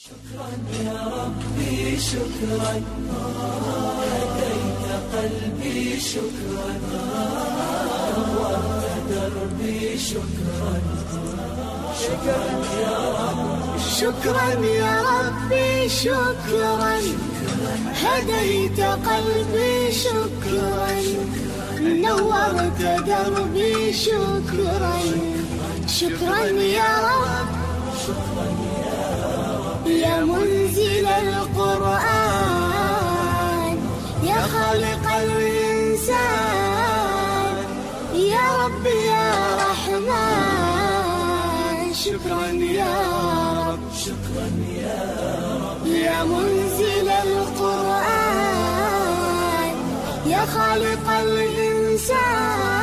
شكرا يا ربي شكرا، هديت قلبي شكرا، نورت دربي شكرا. شكرا يا ربي شكرا يا ربي شكرا، هديت قلبي شكرا، نورت دربي شكرا. شكرا يا رب، يا منزل القرآن، يا خالق الإنسان، يا رب يا رحمن. شكرا يا رب، شكرا يا رب، يا منزل القرآن، يا خالق الإنسان،